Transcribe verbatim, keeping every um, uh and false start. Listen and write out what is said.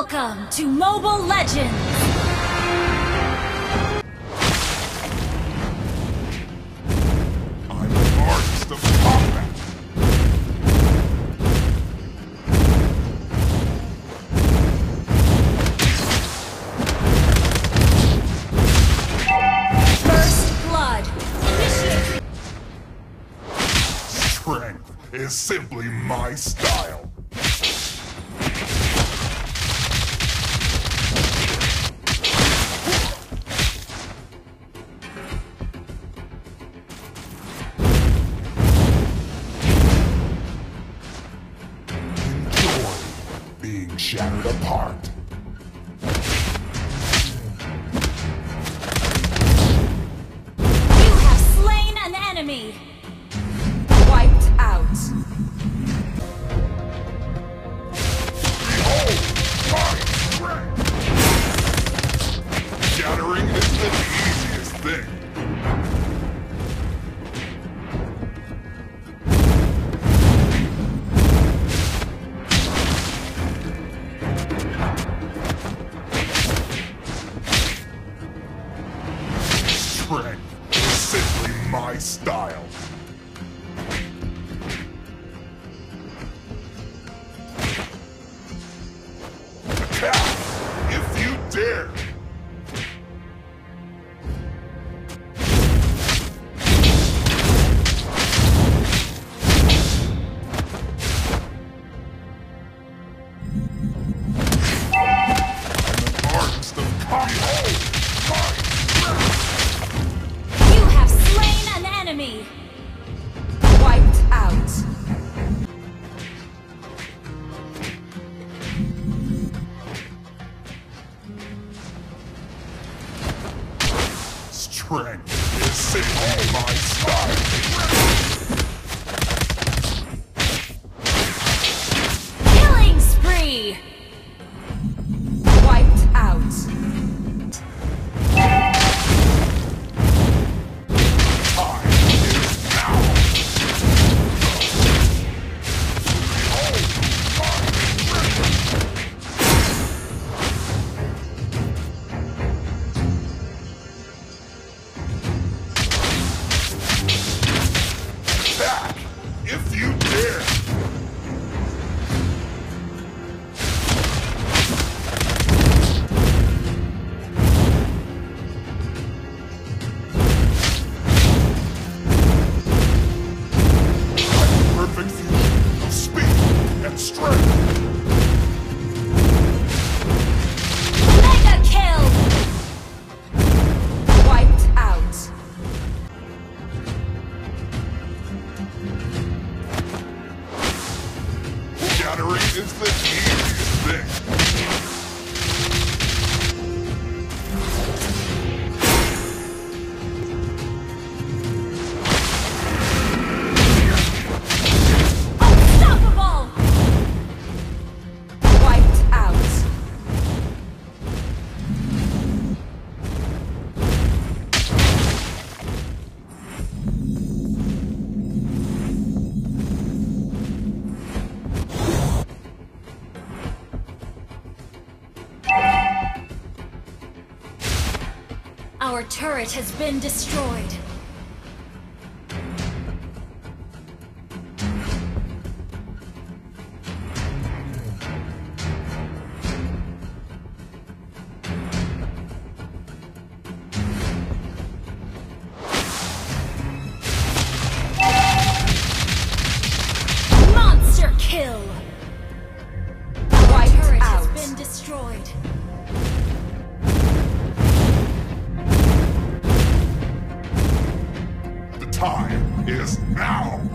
Welcome to Mobile Legends! I'm an artist of combat! First blood! Initiate! Strength is simply my style. Being shattered apart. You have slain an enemy! Wiped out. Behold my strength! Shattering is the easiest thing. Strength is simply my style. Attack, if you dare! I'm an artist of combat. My strength! You have slain an enemy! Wiped out. Strength is simply my style. Killing spree! Wiped out. Time is now. Behold my strength. Attack, if you dare! I'm perfect fusion of speed and strength. Mega kill! Wiped out. Shattering is the easiest thing. Unstoppable! Wiped out. Our turret has been destroyed. Monster kill! Our Wiped turret out. has been destroyed. The time is now.